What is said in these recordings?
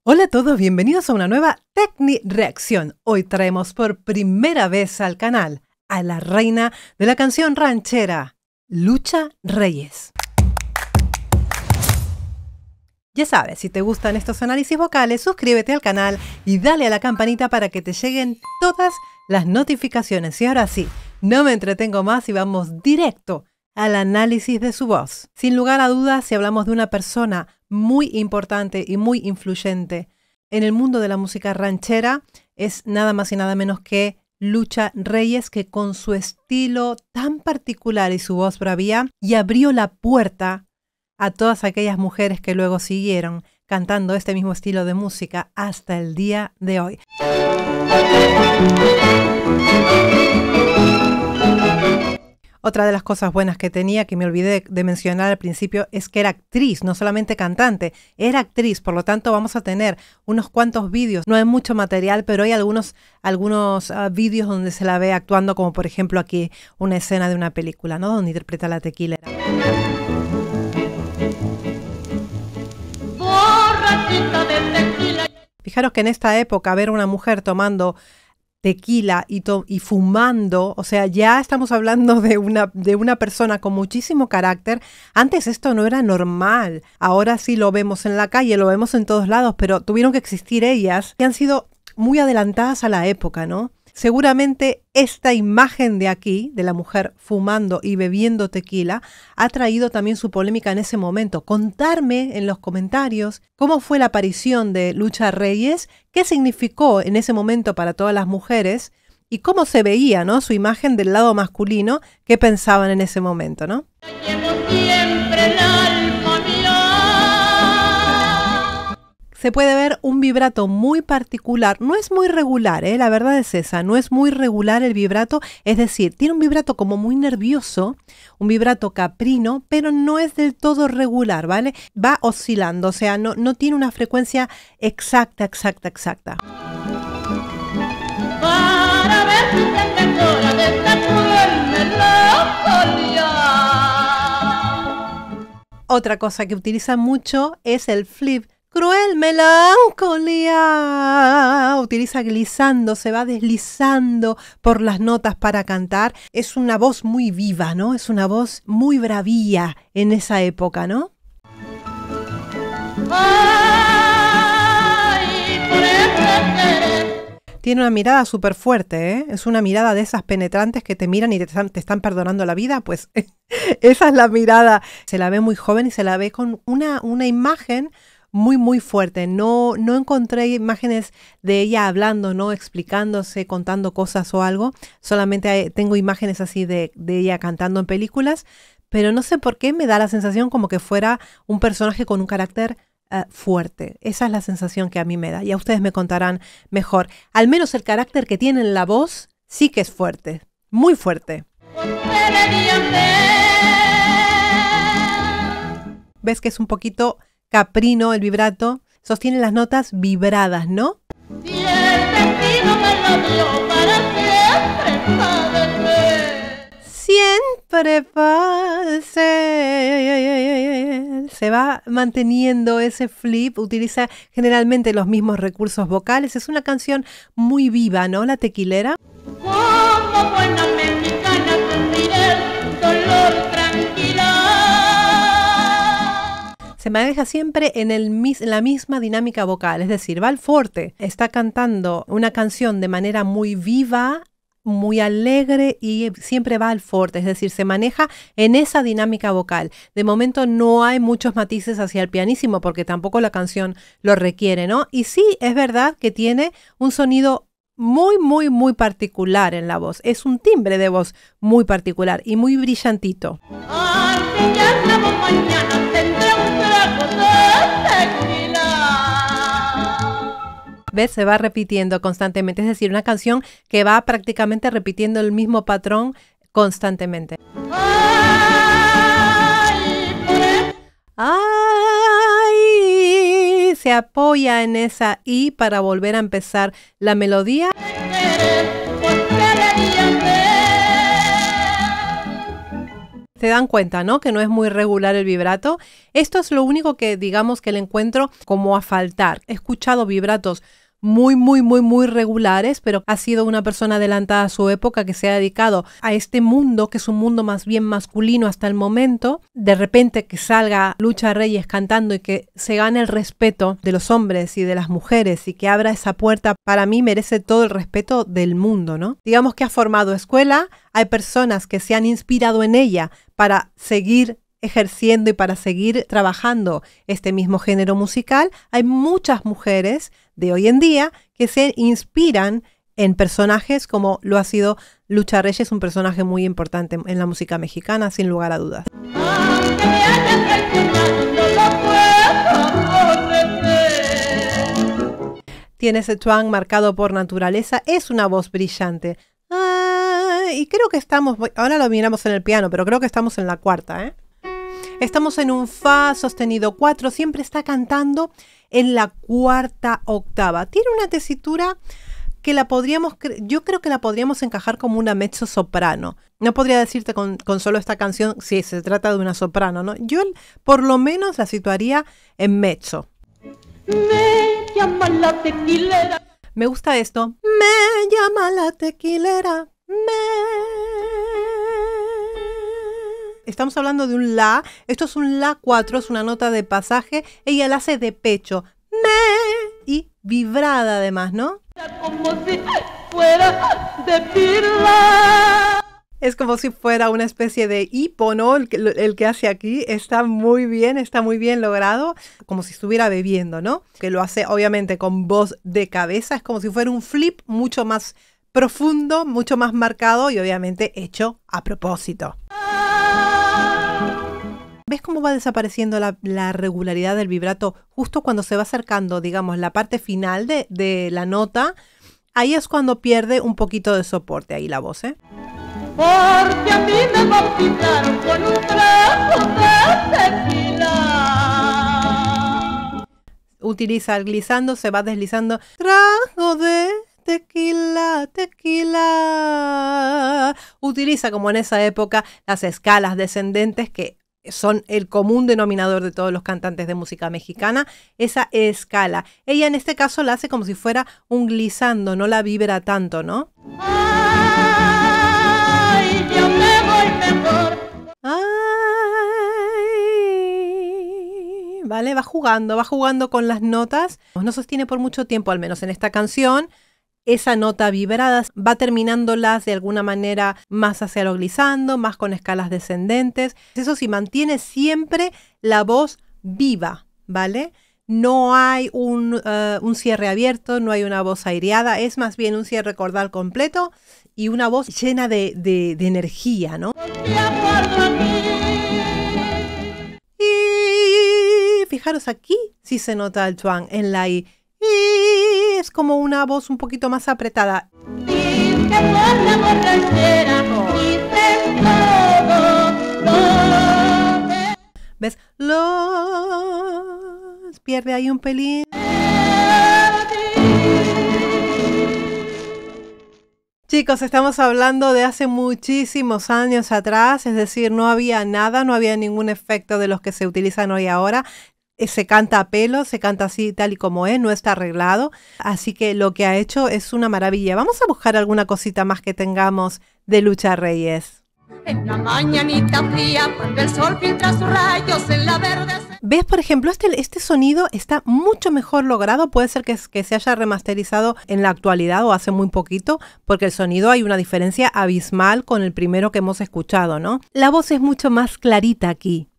Hola a todos, bienvenidos a una nueva Tecni Reacción. Hoy traemos por primera vez al canal a la reina de la canción ranchera, Lucha Reyes. Ya sabes, si te gustan estos análisis vocales, suscríbete al canal y dale a la campanita para que te lleguen todas las notificaciones. Y ahora sí, no me entretengo más y vamos directo al análisis de su voz. Sin lugar a dudas, si hablamos de una persona muy importante y muy influyente en el mundo de la música ranchera, es nada más y nada menos que Lucha Reyes, que con su estilo tan particular y su voz bravía, y abrió la puerta a todas aquellas mujeres que luego siguieron cantando este mismo estilo de música hasta el día de hoy. Otra de las cosas buenas que tenía, que me olvidé de mencionar al principio, es que era actriz, no solamente cantante, era actriz. Por lo tanto, vamos a tener unos cuantos vídeos. No hay mucho material, pero hay algunos vídeos donde se la ve actuando, como por ejemplo aquí una escena de una película, ¿no? Donde interpreta a la tequilera. Fijaros que en esta época ver a una mujer tomando tequila y fumando, o sea, ya estamos hablando de una persona con muchísimo carácter. Antes esto no era normal, ahora sí lo vemos en la calle, lo vemos en todos lados, pero tuvieron que existir ellas que han sido muy adelantadas a la época, ¿no? Seguramente esta imagen de aquí, de la mujer fumando y bebiendo tequila, ha traído también su polémica en ese momento. Contarme en los comentarios cómo fue la aparición de Lucha Reyes, qué significó en ese momento para todas las mujeres y cómo se veía, ¿no? Su imagen del lado masculino, qué pensaban en ese momento, ¿no? Se puede ver un vibrato muy particular, no es muy regular, la verdad es esa, no es muy regular el vibrato, es decir, tiene un vibrato como muy nervioso, un vibrato caprino, pero no es del todo regular, ¿vale? Va oscilando, o sea, no tiene una frecuencia exacta. Para ver si te mejora de esta cruel melancolía. Otra cosa que utiliza mucho es el flip. Cruel melancolía. Utiliza glissando, se va deslizando por las notas para cantar. Es una voz muy viva, ¿no? Es una voz muy bravía en esa época, ¿no? Tiene una mirada súper fuerte, ¿eh? Es una mirada de esas penetrantes que te miran y te están perdonando la vida. Pues esa es la mirada. Se la ve muy joven y se la ve con una imagen muy fuerte. No encontré imágenes de ella hablando, no explicándose, contando cosas o algo. Solamente tengo imágenes así de ella cantando en películas, pero no sé por qué me da la sensación como que fuera un personaje con un carácter fuerte. Esa es la sensación que a mí me da. Ya ustedes me contarán mejor. Al menos el carácter que tiene en la voz sí que es fuerte, muy fuerte. ¿Ves que es un poquito caprino el vibrato? Sostiene las notas vibradas, ¿no? Y el destino me lo dio para siempre padecer. Siempre pase. Se va manteniendo ese flip, utiliza generalmente los mismos recursos vocales. Es una canción muy viva, ¿no? La tequilera. Como buena mexicana sufriré el dolor tranquila. Se maneja siempre en la misma dinámica vocal, es decir, va al forte. Está cantando una canción de manera muy viva, muy alegre y siempre va al forte, es decir, se maneja en esa dinámica vocal. De momento no hay muchos matices hacia el pianísimo porque tampoco la canción lo requiere, ¿no? Y sí, es verdad que tiene un sonido muy particular en la voz. Es un timbre de voz muy particular y muy brillantito. Al pillar la voz mañana tendré un trago de tequila. ¿Ves? Se va repitiendo constantemente. Es decir, una canción que va prácticamente repitiendo el mismo patrón constantemente. ¡Ay! Se apoya en esa I para volver a empezar la melodía. Se dan cuenta, ¿no? Que no es muy regular el vibrato. Esto es lo único que digamos que le encuentro como a faltar. He escuchado vibratos muy regulares, pero ha sido una persona adelantada a su época que se ha dedicado a este mundo, que es un mundo más bien masculino hasta el momento. De repente que salga Lucha Reyes cantando y que se gane el respeto de los hombres y de las mujeres y que abra esa puerta, para mí merece todo el respeto del mundo, ¿no? Digamos que ha formado escuela, hay personas que se han inspirado en ella para seguir ejerciendo y para seguir trabajando este mismo género musical. Hay muchas mujeres de hoy en día que se inspiran en personajes como lo ha sido Lucha Reyes, un personaje muy importante en la música mexicana, sin lugar a dudas. Aunque me hayas traicionado, no lo puedo aborrecer. Tiene ese twang marcado por naturaleza, es una voz brillante. Y creo que estamos, ahora lo miramos en el piano, pero creo que estamos en la cuarta, ¿eh? Estamos en un fa sostenido 4, siempre está cantando en la cuarta octava. Tiene una tesitura que yo creo que la podríamos encajar como una mezzo soprano. No podría decirte con solo esta canción si se trata de una soprano, ¿no? Yo por lo menos la situaría en mezzo. Me llama la tequilera. Me gusta esto. Me llama la tequilera. Estamos hablando de un la. Esto es un la 4, es una nota de pasaje. Ella la hace de pecho. Y vibrada además, ¿no? Como si fuera de pirla. Es como si fuera una especie de hipo, ¿no? El que hace aquí está muy bien logrado. Como si estuviera bebiendo, ¿no? Que lo hace obviamente con voz de cabeza. Es como si fuera un flip mucho más profundo, mucho más marcado y obviamente hecho a propósito. ¿Ves cómo va desapareciendo la regularidad del vibrato justo cuando se va acercando, digamos, la parte final de la nota? Ahí es cuando pierde un poquito de soporte ahí la voz, ¿eh? Porque a mí me bautizaron con un trago de tequila. Utiliza el glissando, se va deslizando. Trago de tequila, tequila. Utiliza como en esa época las escalas descendentes que son el común denominador de todos los cantantes de música mexicana, esa escala. Ella en este caso la hace como si fuera un glissando, no la vibra tanto, ¿no? Ay, yo me voy mejor. Ay, vale, va jugando con las notas. No sostiene por mucho tiempo, al menos en esta canción. Esa nota vibrada va terminándolas de alguna manera más hacia lo glissando, más con escalas descendentes. Eso sí, mantiene siempre la voz viva, ¿vale? No hay un cierre abierto, no hay una voz aireada, es más bien un cierre cordal completo y una voz llena de energía, ¿no? Y fijaros aquí, sí se nota el twang en la I. Y es como una voz un poquito más apretada. ¿Ves? Los pierde ahí un pelín. Chicos, estamos hablando de hace muchísimos años atrás, es decir, no había nada, no había ningún efecto de los que se utilizan hoy ahora. Se canta a pelo, se canta así tal y como es, no está arreglado. Así que lo que ha hecho es una maravilla. Vamos a buscar alguna cosita más que tengamos de Lucha Reyes. En la mañanita fría, cuando el sol filtra sus rayos en la verde. ¿Ves? Por ejemplo, este sonido está mucho mejor logrado. Puede ser que se haya remasterizado en la actualidad o hace muy poquito, porque el sonido hay una diferencia abismal con el primero que hemos escuchado, ¿no? La voz es mucho más clarita aquí.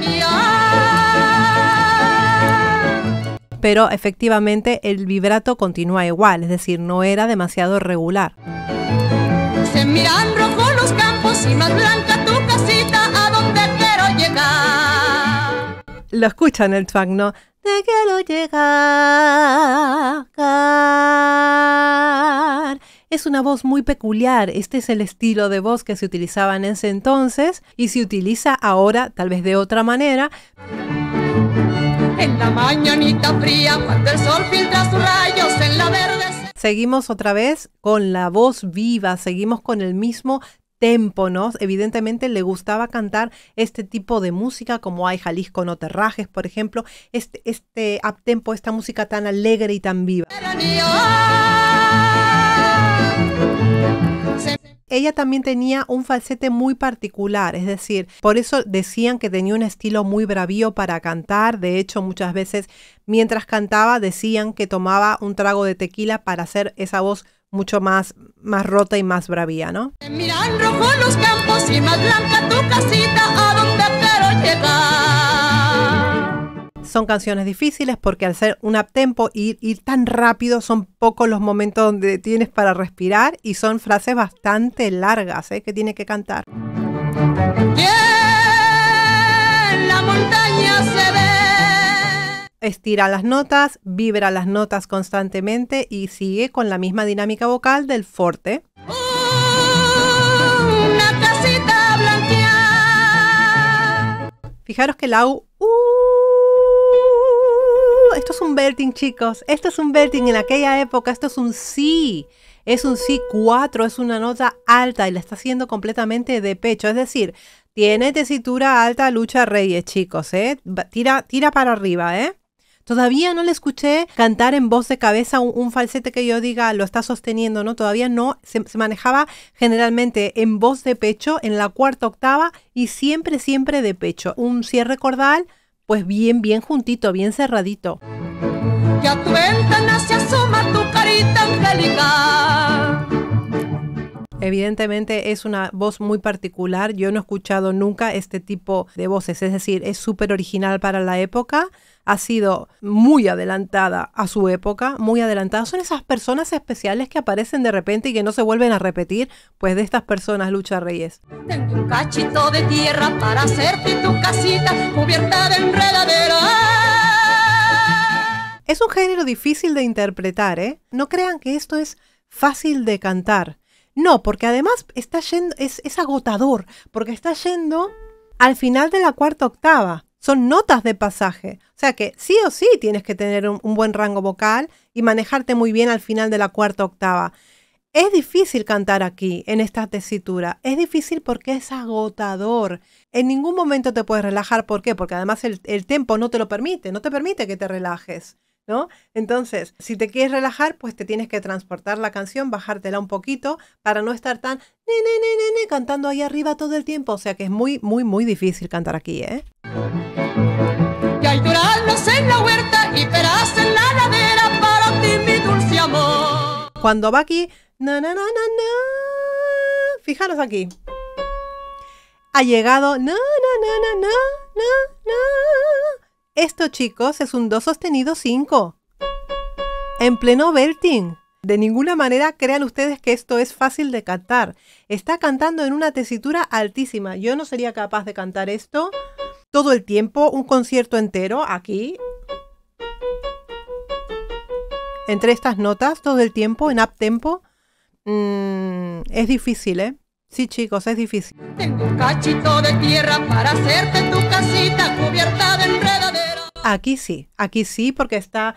Pero efectivamente el vibrato continúa igual, es decir, no era demasiado regular. Se miran rojo los campos y más blanca tu casita, a donde quiero llegar. Lo escuchan el twang, ¿no? Te quiero llegar. Es una voz muy peculiar, este es el estilo de voz que se utilizaba en ese entonces y se utiliza ahora tal vez de otra manera. En la mañanita fría, cuando el sol filtra sus rayos en la verde. Seguimos otra vez con la voz viva, seguimos con el mismo tempo, ¿no? Evidentemente le gustaba cantar este tipo de música, como Ay Jalisco no te rajes, por ejemplo, este uptempo, esta música tan alegre y tan viva. Ella también tenía un falsete muy particular, es decir, por eso decían que tenía un estilo muy bravío para cantar. De hecho, muchas veces mientras cantaba decían que tomaba un trago de tequila para hacer esa voz mucho más rota y más bravía, ¿no? Miran rojo los campos y más blanca tu casita, a donde quiero llegar. Son canciones difíciles porque al ser un uptempo ir tan rápido son pocos los momentos donde tienes para respirar y son frases bastante largas que tienes que cantar. Y en la montaña se ve. Estira las notas, vibra las notas constantemente y sigue con la misma dinámica vocal del forte. Una casita blanqueada. Fijaros que la U... esto es un belting, chicos. Esto es un belting en aquella época. Esto es un Si. Es un Si 4. Es una nota alta y la está haciendo completamente de pecho. Es decir, tiene tesitura alta Lucha Reyes, chicos. Tira para arriba, Todavía no le escuché cantar en voz de cabeza un falsete que yo diga lo está sosteniendo, ¿no? Todavía no. Se manejaba generalmente en voz de pecho, en la cuarta octava y siempre de pecho. Un cierre cordal, pues bien juntito, bien cerradito. Y a tu ventana se asoma tu carita angelical. Evidentemente es una voz muy particular. Yo no he escuchado nunca este tipo de voces. Es decir, es súper original para la época. Ha sido muy adelantada a su época, muy adelantada. Son esas personas especiales que aparecen de repente y que no se vuelven a repetir. Pues de estas personas, Lucha Reyes. Tengo un cachito de tierra para hacerte tu casita cubierta de enredadera. Es un género difícil de interpretar, No crean que esto es fácil de cantar. No, porque además está yendo, es agotador, porque está yendo al final de la cuarta octava. Son notas de pasaje. O sea que sí o sí tienes que tener un buen rango vocal y manejarte muy bien al final de la cuarta octava. Es difícil cantar aquí, en esta tesitura. Es difícil porque es agotador. En ningún momento te puedes relajar. ¿Por qué? Porque además el tempo no te lo permite. No te permite que te relajes, ¿no? Entonces, si te quieres relajar, pues te tienes que transportar la canción, bajártela un poquito para no estar tan cantando ahí arriba todo el tiempo. O sea que es muy difícil cantar aquí, Y hay duraznos en la huerta y peras en la ladera para ti, mi dulce amor. Cuando va aquí, fijaros aquí. Ha llegado, Esto, chicos, es un Do sostenido 5. En pleno belting. De ninguna manera crean ustedes que esto es fácil de cantar. Está cantando en una tesitura altísima. Yo no sería capaz de cantar esto todo el tiempo, un concierto entero, aquí. Entre estas notas, todo el tiempo, en uptempo. Es difícil, Sí, chicos, es difícil. Tengo un cachito de tierra para hacerte tu casita cubierta de enredadera. Aquí sí, porque está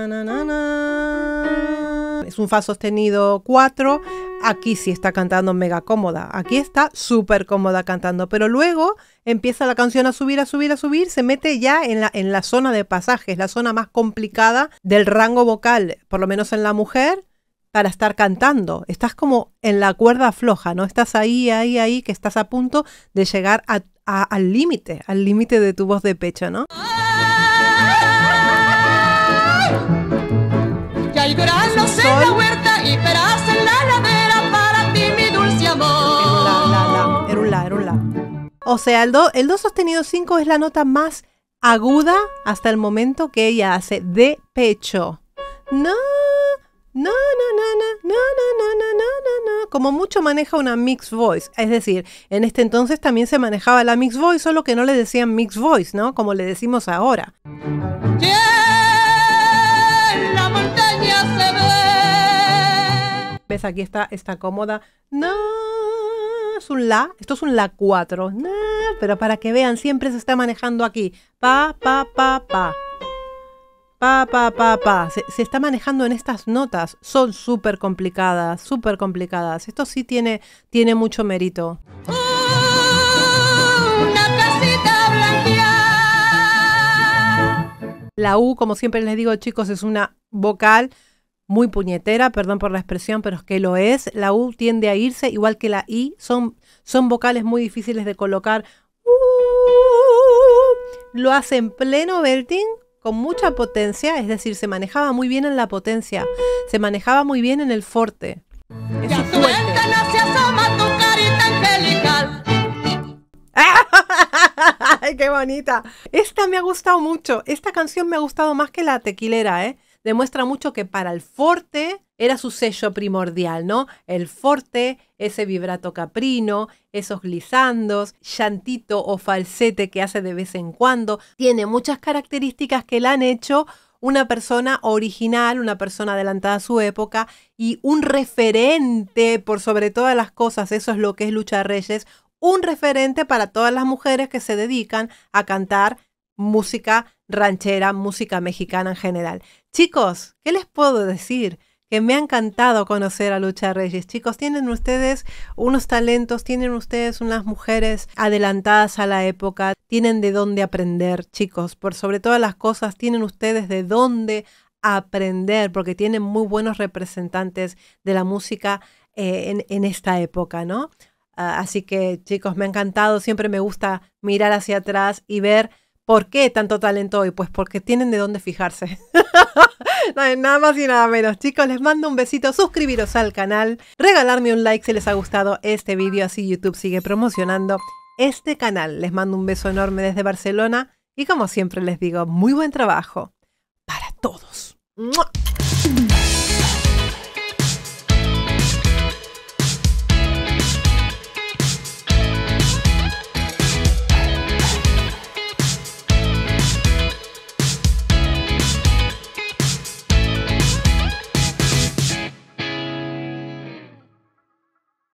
es un fa sostenido 4. Aquí sí está cantando mega cómoda. Aquí está súper cómoda cantando. Pero luego empieza la canción a subir. Se mete ya en la zona de pasajes, la zona más complicada del rango vocal, por lo menos en la mujer, para estar cantando. Estás como en la cuerda floja, ¿no? Estás ahí, que estás a punto de llegar al límite de tu voz de pecho, ¿no? Y hay duraznos en la huerta y peras en la ladera para ti, mi dulce amor. Era un la. O sea, el do sostenido 5 es la nota más aguda hasta el momento que ella hace de pecho. No. Como mucho maneja una mixed voice. Es decir, en este entonces también se manejaba la mixed voice, solo que no le decían mixed voice, ¿no? Como le decimos ahora. Y en la montaña se ve. ¿Ves? Aquí está cómoda. No, es un la. Esto es un la 4. No, pero para que vean, siempre se está manejando aquí. Pa. pa. Se está manejando en estas notas. Son súper complicadas, súper complicadas. Esto sí tiene mucho mérito. Una casita blanqueada. La U, como siempre les digo, chicos, es una vocal muy puñetera, perdón por la expresión, pero es que lo es. La U tiende a irse, igual que la I. Son vocales muy difíciles de colocar. Lo hace en pleno belting, con mucha potencia, es decir, se manejaba muy bien en la potencia, se manejaba muy bien en el forte. Y a tu ventana se asoma tu carita angelical. ¡Ay, qué bonita! Esta me ha gustado mucho. Esta canción me ha gustado más que la tequilera, ¿eh? Demuestra mucho que para el forte era su sello primordial, ¿no? El forte, ese vibrato caprino, esos glissandos, llantito o falsete que hace de vez en cuando. Tiene muchas características que la han hecho una persona original, una persona adelantada a su época y un referente por sobre todas las cosas. Eso es lo que es Lucha Reyes. Un referente para todas las mujeres que se dedican a cantar música ranchera, música mexicana en general. Chicos, ¿qué les puedo decir? Que me ha encantado conocer a Lucha Reyes. Chicos, tienen ustedes unos talentos, tienen ustedes unas mujeres adelantadas a la época, tienen de dónde aprender, chicos. Por sobre todas las cosas, tienen ustedes de dónde aprender, porque tienen muy buenos representantes de la música en esta época, ¿no? Así que, chicos, me ha encantado. Siempre me gusta mirar hacia atrás y ver ¿por qué tanto talento hoy? Pues porque tienen de dónde fijarse. Nada más y nada menos. Chicos, les mando un besito. Suscribiros al canal. Regalarme un like si les ha gustado este vídeo. Así YouTube sigue promocionando este canal. Les mando un beso enorme desde Barcelona. Y como siempre les digo, muy buen trabajo para todos. ¡Mua!